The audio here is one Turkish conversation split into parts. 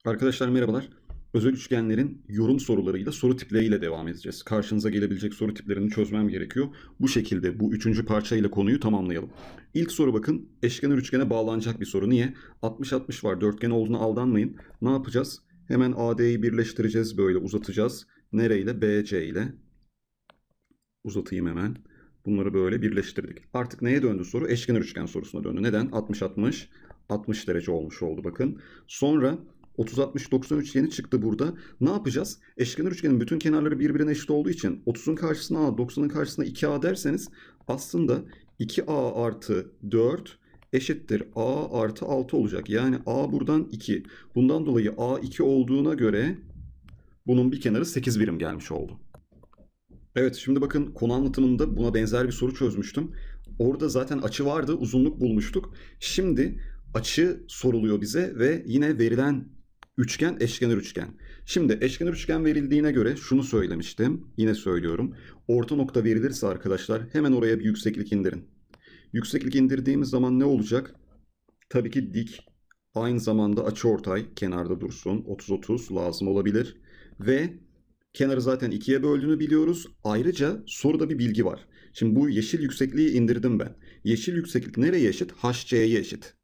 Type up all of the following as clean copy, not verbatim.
Arkadaşlar merhabalar. Özel üçgenlerin yorum sorularıyla soru tipleriyle devam edeceğiz. Karşınıza gelebilecek soru tiplerini çözmem gerekiyor. Bu şekilde bu üçüncü parçayla konuyu tamamlayalım. İlk soru bakın eşkenar üçgene bağlanacak bir soru. Niye? 60-60 var, dörtgen olduğuna aldanmayın. Ne yapacağız? Hemen AD'yi birleştireceğiz, böyle uzatacağız. Nereyle? BC ile. Uzatayım hemen. Bunları böyle birleştirdik. Artık neye döndü soru? Eşkenar üçgen sorusuna döndü. Neden? 60-60, 60 derece olmuş oldu bakın. Sonra 30-60-90 üçgeni çıktı burada. Ne yapacağız? Eşkenar üçgenin bütün kenarları birbirine eşit olduğu için 30'un karşısına A, 90'ın karşısına 2A derseniz aslında 2A artı 4 eşittir A artı 6 olacak. Yani A buradan 2. Bundan dolayı A 2 olduğuna göre bunun bir kenarı 8 birim gelmiş oldu. Evet, şimdi bakın konu anlatımında buna benzer bir soru çözmüştüm. Orada zaten açı vardı, uzunluk bulmuştuk. Şimdi açı soruluyor bize ve yine verilen üçgen eşkenar üçgen. Şimdi eşkenar üçgen verildiğine göre şunu söylemiştim. Yine söylüyorum. Orta nokta verilirse arkadaşlar hemen oraya bir yükseklik indirin. Yükseklik indirdiğimiz zaman ne olacak? Tabii ki dik. Aynı zamanda açıortay kenarda dursun. 30-30 lazım olabilir. Ve kenarı zaten ikiye böldüğünü biliyoruz. Ayrıca soruda bir bilgi var. Şimdi bu yeşil yüksekliği indirdim ben. Yeşil yükseklik nereye eşit? HC'ye eşit.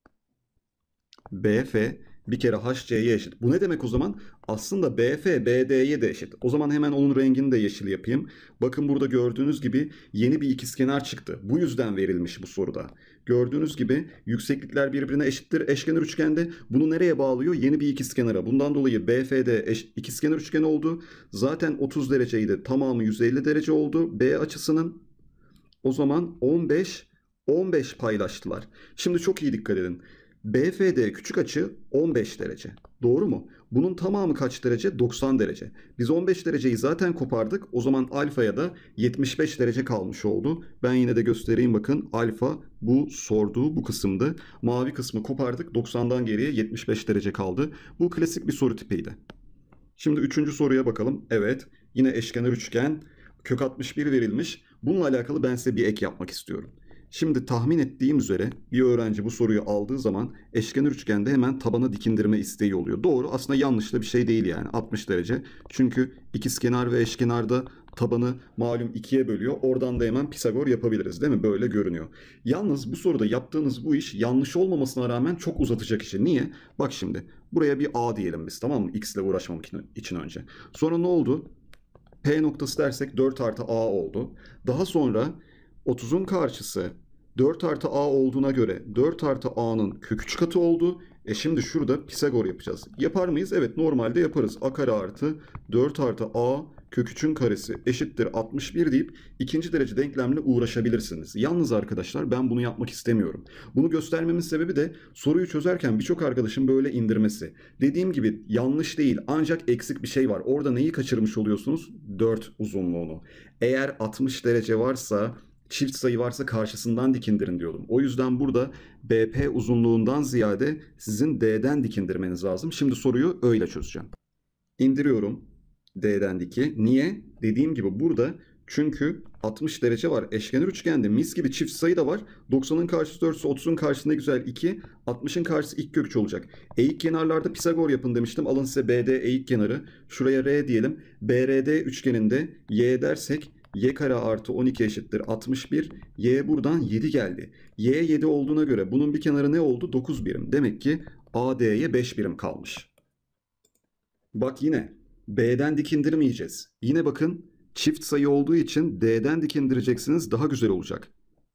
BF bir kere HC'ye eşit. Bu ne demek o zaman? Aslında BF BD'ye de eşit. O zaman hemen onun rengini de yeşil yapayım. Bakın burada gördüğünüz gibi yeni bir ikizkenar çıktı. Bu yüzden verilmiş bu soruda. Gördüğünüz gibi yükseklikler birbirine eşittir eşkenar üçgende. Bunu nereye bağlıyor? Yeni bir ikizkenara. Bundan dolayı BF'de ikizkenar üçgen oldu. Zaten 30 dereceydi. Tamamı 150 derece oldu. B açısının. O zaman 15 paylaştılar. Şimdi çok iyi dikkat edin. BFD küçük açı 15 derece. Doğru mu? Bunun tamamı kaç derece? 90 derece. Biz 15 dereceyi zaten kopardık. O zaman alfaya da 75 derece kalmış oldu. Ben yine de göstereyim bakın. Alfa bu sorduğu bu kısımdı. Mavi kısmı kopardık. 90'dan geriye 75 derece kaldı. Bu klasik bir soru tipiydi. Şimdi üçüncü soruya bakalım. Evet, yine eşkenar üçgen kök 61 verilmiş. Bununla alakalı ben size bir ek yapmak istiyorum. Şimdi tahmin ettiğim üzere bir öğrenci bu soruyu aldığı zaman eşkenar üçgende hemen tabana dikindirme isteği oluyor. Doğru, aslında yanlış da bir şey değil yani 60 derece. Çünkü ikizkenar ve eşkenarda tabanı malum ikiye bölüyor. Oradan da hemen Pisagor yapabiliriz değil mi? Böyle görünüyor. Yalnız bu soruda yaptığınız bu iş yanlış olmamasına rağmen çok uzatacak işi. Niye? Bak şimdi buraya bir A diyelim biz, tamam mı? X ile uğraşmamak için önce. Sonra ne oldu? P noktası dersek 4 artı A oldu. Daha sonra 30'un karşısı 4 artı A olduğuna göre 4 artı A'nın kök 3 katı oldu. Şimdi şurada Pisagor yapacağız. Yapar mıyız? Evet, normalde yaparız. A kare artı 4 artı A kök 3'ün karesi eşittir 61 deyip ikinci derece denklemle uğraşabilirsiniz. Yalnız arkadaşlar ben bunu yapmak istemiyorum. Bunu göstermemin sebebi de soruyu çözerken birçok arkadaşın böyle indirmesi. Dediğim gibi yanlış değil, ancak eksik bir şey var. Orada neyi kaçırmış oluyorsunuz? 4 uzunluğunu. Eğer 60 derece varsa, çift sayı varsa karşısından dikindirin diyordum. O yüzden burada BP uzunluğundan ziyade sizin D'den dikindirmeniz lazım. Şimdi soruyu öyle çözeceğim. İndiriyorum D'den diki. Niye? Dediğim gibi burada çünkü 60 derece var. Eşkenar üçgende mis gibi çift sayı da var. 90'ın karşısı 4 ise 30'un karşısında güzel 2. 60'ın karşısı ilk kök 3 olacak. Eğik kenarlarda Pisagor yapın demiştim. Alın size BD eğik kenarı. Şuraya R diyelim. BRD üçgeninde Y dersek y kare artı 12 eşittir 61. Y buradan 7 geldi. Y 7 olduğuna göre bunun bir kenarı ne oldu? 9 birim. Demek ki AD'ye 5 birim kalmış. Bak yine B'den dikindirmeyeceğiz. Yine bakın çift sayı olduğu için D'den dikindireceksiniz, daha güzel olacak.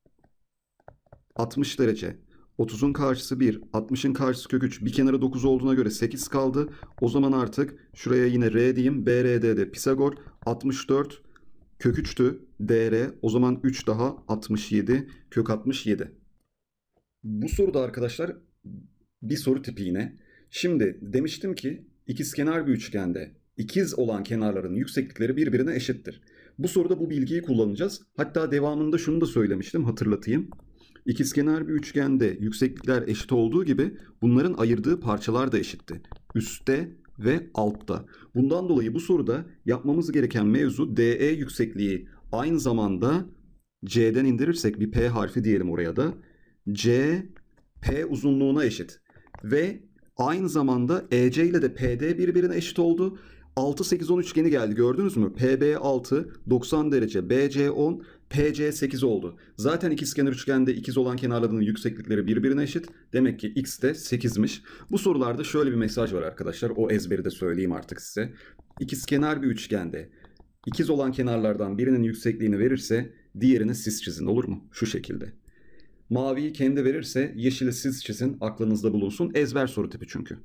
60 derece. 30'un karşısı 1, 60'ın karşısı kök 3. Bir kenarı 9 olduğuna göre 8 kaldı. O zaman artık şuraya yine R diyeyim. BRD'de Pisagor 64 kök 3'tü. DR o zaman 3 daha 67 kök 67. Bu soruda arkadaşlar bir soru tipi yine. Şimdi demiştim ki ikizkenar bir üçgende ikiz olan kenarların yükseklikleri birbirine eşittir. Bu soruda bu bilgiyi kullanacağız. Hatta devamında şunu da söylemiştim, hatırlatayım. İkizkenar bir üçgende yükseklikler eşit olduğu gibi bunların ayırdığı parçalar da eşitti. Üstte ve altta. Bundan dolayı bu soruda yapmamız gereken mevzu DE yüksekliği aynı zamanda C'den indirirsek bir P harfi diyelim oraya da. C P uzunluğuna eşit. Ve Aynı zamanda EC ile de PD birbirine eşit oldu. 6, 8, 10 üçgeni geldi, gördünüz mü? PB 6, 90 derece, BC 10, PC 8 oldu. Zaten ikizkenar üçgende ikiz olan kenarlarının yükseklikleri birbirine eşit. Demek ki x de 8'miş. Bu sorularda şöyle bir mesaj var arkadaşlar. O ezberi de söyleyeyim artık size. İkizkenar bir üçgende ikiz olan kenarlardan birinin yüksekliğini verirse diğerini siz çizin, olur mu? Şu şekilde. Maviyi kendi verirse yeşili siz çizin, aklınızda bulunsun. Ezber soru tipi çünkü.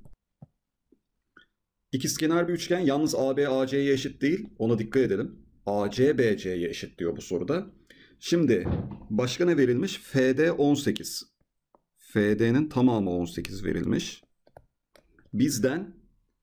İkizkenar bir üçgen yalnız AB AC'ye eşit değil. Ona dikkat edelim. AC BC'ye eşit diyor bu soruda. Şimdi başka ne verilmiş? FD 18. FD'nin tamamı 18 verilmiş. Bizden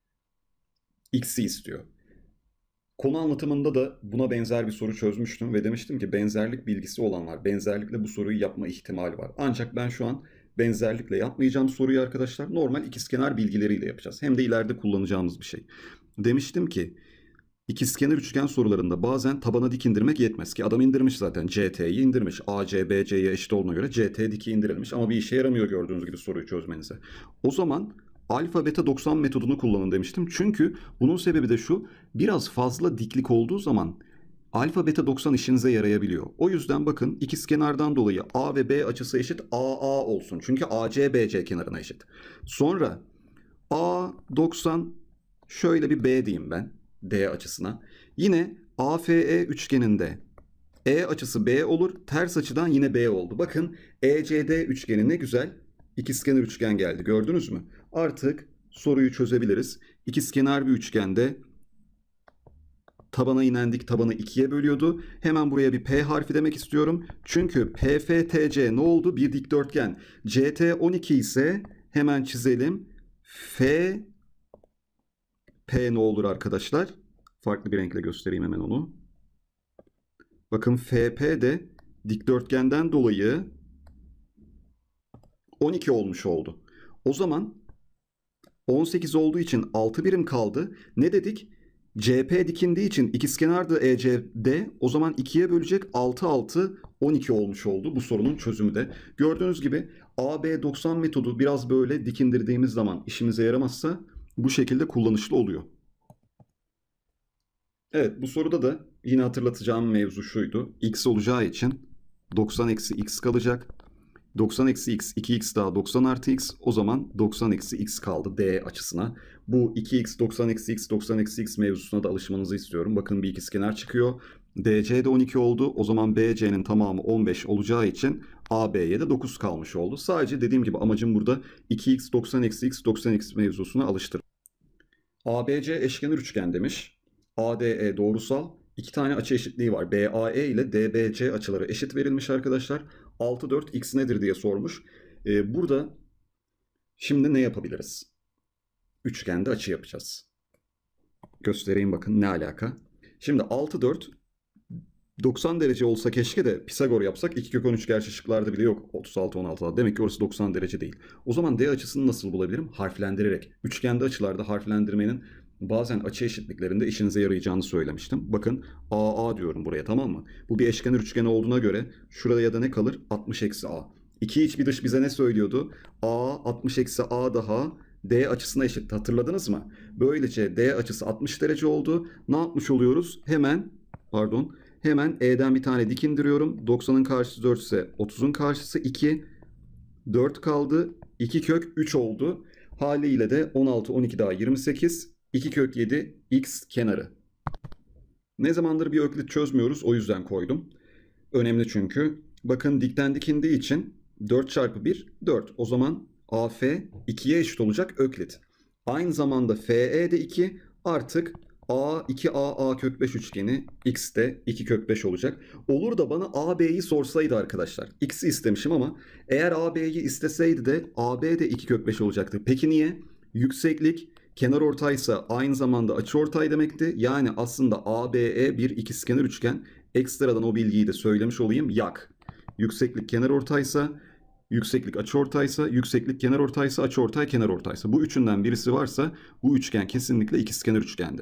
x'i istiyor. Konu anlatımında da buna benzer bir soru çözmüştüm ve demiştim ki benzerlik bilgisi olanlar benzerlikle bu soruyu yapma ihtimali var. Ancak ben şu an benzerlikle yapmayacağım soruyu arkadaşlar. Normal ikizkenar bilgileriyle yapacağız. Hem de ileride kullanacağımız bir şey. Demiştim ki ikizkenar üçgen sorularında bazen tabana dik indirmek yetmez ki. Adam indirmiş zaten. CT'yi indirmiş. AC, BC'ye eşit olduğuna göre CT diki indirilmiş. Ama bir işe yaramıyor gördüğünüz gibi soruyu çözmenize. O zaman alfa beta 90 metodunu kullanın demiştim. Çünkü bunun sebebi de şu. Biraz fazla diklik olduğu zaman alfa beta 90 işinize yarayabiliyor. O yüzden bakın ikizkenardan dolayı A ve B açısı eşit AA olsun. Çünkü AC BC kenarına eşit. Sonra A 90 şöyle bir B diyeyim ben D açısına. Yine AFE üçgeninde E açısı B olur. Ters açıdan yine B oldu. Bakın ECD üçgeni ne güzel ikizkenar üçgen geldi. Gördünüz mü? Artık soruyu çözebiliriz. İkizkenar bir üçgende tabana inen dik tabanı 2'ye bölüyordu. Hemen buraya bir P harfi demek istiyorum. Çünkü PFTC ne oldu? Bir dikdörtgen. CT 12 ise hemen çizelim. F P ne olur arkadaşlar? Farklı bir renkle göstereyim hemen onu. Bakın FP de dikdörtgenden dolayı 12 olmuş oldu. O zaman 18 olduğu için 6 birim kaldı. Ne dedik? CP dikindiği için ikizkenarda ECD, o zaman 2'ye bölecek, 6 6 12 olmuş oldu bu sorunun çözümü de. Gördüğünüz gibi AB 90 metodu biraz böyle dikindirdiğimiz zaman işimize yaramazsa bu şekilde kullanışlı oluyor. Evet, bu soruda da yine hatırlatacağım mevzu şuydu. X olacağı için 90 eksi x kalacak. 90 eksi x, 2x daha 90 artı x. O zaman 90 eksi x kaldı D açısına. Bu 2x, 90 eksi x, 90 eksi x mevzusuna da alışmanızı istiyorum. Bakın bir ikizkenar çıkıyor. DC de 12 oldu. O zaman BC'nin tamamı 15 olacağı için AB'ye de 9 kalmış oldu. Sadece dediğim gibi amacım burada 2x, 90 eksi x, 90 eksi mevzusuna alıştırmak. ABC eşkenar üçgen demiş. ADE doğrusal. İki tane açı eşitliği var. BAE ile DBC açıları eşit verilmiş arkadaşlar. 6, 4 x nedir diye sormuş. Burada şimdi ne yapabiliriz? Üçgende açı yapacağız. Göstereyim bakın ne alaka. Şimdi 6, 4 90 derece olsa keşke de Pisagor yapsak. 2 kök 13 gerçi şıklarda bile yok. 36, 16. Demek ki orası 90 derece değil. O zaman D açısını nasıl bulabilirim? Harflendirerek. Üçgende açılarda harflendirmenin bazen açı eşitliklerinde işinize yarayacağını söylemiştim. Bakın AA diyorum buraya, tamam mı? Bu bir eşkenar üçgen olduğuna göre şurada ya da ne kalır? 60 eksi A. İki iç bir dış bize ne söylüyordu? A 60 eksi A daha D açısına eşit. Hatırladınız mı? Böylece D açısı 60 derece oldu. Ne yapmış oluyoruz? Hemen E'den bir tane dik indiriyorum. 90'ın karşısı 4 ise 30'un karşısı 2. 4 kaldı. 2 kök 3 oldu. Haliyle de 16, 12 daha 28. 2 kök 7 x kenarı. Ne zamandır bir öklit çözmüyoruz, o yüzden koydum. Önemli çünkü. Bakın dikten dikindiği için 4 çarpı 1 4. O zaman AF 2'ye eşit olacak öklit. Aynı zamanda FE de 2, artık A 2A A kök 5 üçgeni x de 2 kök 5 olacak. Olur da bana AB'yi sorsaydı arkadaşlar. X'i istemişim ama eğer AB'yi isteseydi de AB de 2 kök 5 olacaktı. Peki niye? Yükseklik kenarortaysa aynı zamanda açıortay demekti. Yani aslında ABE bir ikizkenar üçgen. Ekstradan o bilgiyi de söylemiş olayım. Yak. Yükseklik kenarortaysa, yükseklik açıortaysa, yükseklik kenarortaysa, açıortay kenarortaysa. Bu üçünden birisi varsa bu üçgen kesinlikle ikizkenar üçgendi.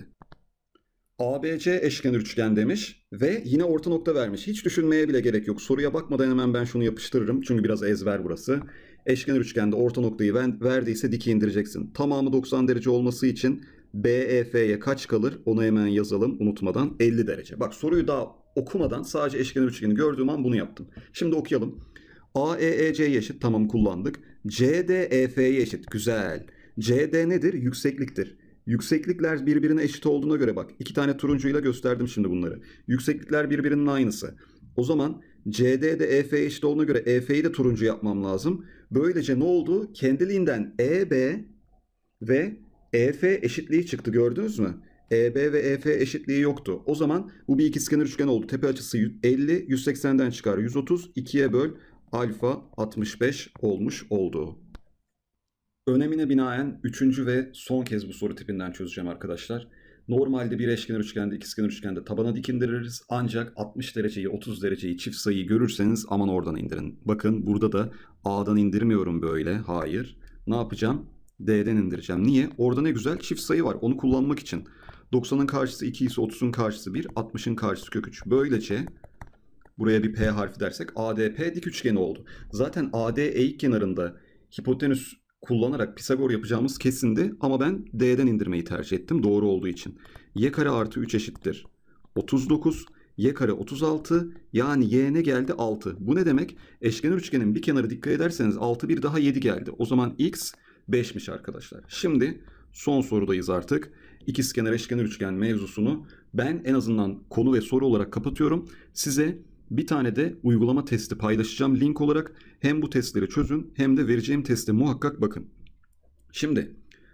ABC eşkenar üçgen demiş ve yine orta nokta vermiş. Hiç düşünmeye bile gerek yok. Soruya bakmadan hemen ben şunu yapıştırırım. Çünkü biraz ezber burası. Eşkenar üçgende orta noktayı verdiyse diki indireceksin. Tamamı 90 derece olması için BEF'ye kaç kalır? Onu hemen yazalım unutmadan. 50 derece. Bak soruyu daha okumadan sadece eşkenar üçgeni gördüğüm an bunu yaptım. Şimdi okuyalım. AEEC'ye eşit. Tamam, kullandık. CD EF'ye eşit. Güzel. CD nedir? Yüksekliktir. Yükseklikler birbirine eşit olduğuna göre bak. 2 tane turuncuyla gösterdim şimdi bunları. Yükseklikler birbirinin aynısı. O zaman CD de EF'ye eşit olduğuna göre EF'yi de turuncu yapmam lazım. Böylece ne oldu? Kendiliğinden EB ve EF eşitliği çıktı, gördünüz mü? EB ve EF eşitliği yoktu. O zaman bu bir ikizkenar üçgen oldu. Tepe açısı 50, 180'den çıkar 130. 2'ye böl, alfa 65 olmuş oldu. Önemine binaen üçüncü ve son kez bu soru tipinden çözeceğim arkadaşlar. Normalde bir eşkenar üçgende, ikizkenar üçgende tabana dik indiririz. Ancak 60 dereceyi, 30 dereceyi, çift sayıyı görürseniz aman oradan indirin. Bakın burada da A'dan indirmiyorum böyle. Hayır. Ne yapacağım? D'den indireceğim. Niye? Orada ne güzel çift sayı var. Onu kullanmak için. 90'ın karşısı 2 ise 30'un karşısı 1, 60'ın karşısı kök 3. Böylece buraya bir P harfi dersek ADP dik üçgeni oldu. Zaten AD eğik kenarında hipotenüs kullanarak Pisagor yapacağımız kesindi ama ben D'den indirmeyi tercih ettim doğru olduğu için. Y kare artı 3 eşittir 39. Y kare 36, yani y ne geldi? 6. Bu ne demek? Eşkenar üçgenin bir kenarı dikkat ederseniz 6 bir daha 7 geldi. O zaman x 5'miş arkadaşlar. Şimdi son sorudayız artık. İkizkenar eşkenar üçgen mevzusunu ben en azından konu ve soru olarak kapatıyorum. Size bir tane de uygulama testi paylaşacağım link olarak. Hem bu testleri çözün hem de vereceğim teste muhakkak bakın. Şimdi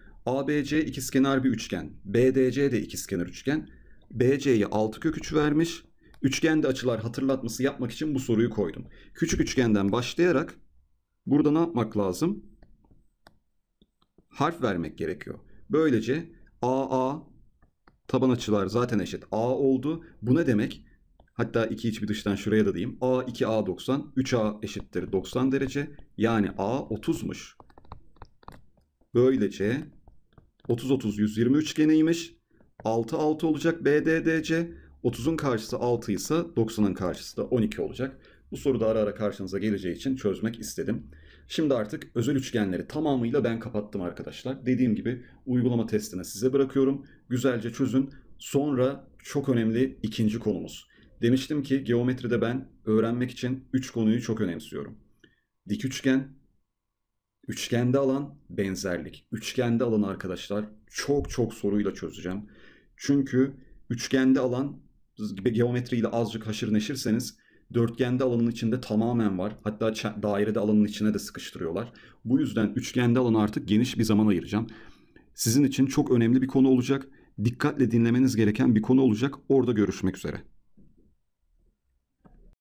ABC ikizkenar bir üçgen. BDC de ikizkenar üçgen. BC'ye 6 kök 3 vermiş. Üçgende açılar hatırlatması yapmak için bu soruyu koydum. Küçük üçgenden başlayarak burada ne yapmak lazım? Harf vermek gerekiyor. Böylece AA taban açılar zaten eşit A oldu. Bu ne demek? Hatta iki iç bir dıştan şuraya da diyeyim. A 2A 90. 3A eşittir 90 derece. Yani A 30'muş. Böylece 30-30 120 üçgeniymiş. 6 6 olacak BDDC. 30'un karşısı 6 ise 90'ın karşısı da 12 olacak. Bu soruda ara ara karşınıza geleceği için çözmek istedim. Şimdi artık özel üçgenleri tamamıyla ben kapattım arkadaşlar. Dediğim gibi uygulama testine size bırakıyorum. Güzelce çözün. Sonra çok önemli ikinci konumuz. Demiştim ki geometride ben öğrenmek için 3 konuyu çok önemsiyorum. Dik üçgen, üçgende alan, benzerlik. Üçgende alan arkadaşlar çok çok soruyla çözeceğim. Çünkü üçgende alan geometriyle azıcık haşır neşirseniz dörtgende alanın içinde tamamen var. Hatta dairede alanın içine de sıkıştırıyorlar. Bu yüzden üçgende alana artık geniş bir zaman ayıracağım. Sizin için çok önemli bir konu olacak. Dikkatle dinlemeniz gereken bir konu olacak. Orada görüşmek üzere.